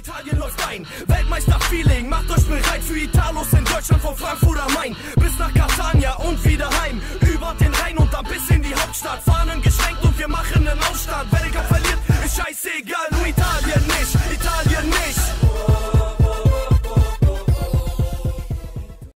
Italien läuft ein, Weltmeister-Feeling. Macht euch bereit für Italos in Deutschland von Frankfurt am Main bis nach Catania und wieder heim. Über den Rhein und dann bis in die Hauptstadt. Fahnen geschwenkt und wir machen einen Aufstand. Wer verliert, ist scheißegal.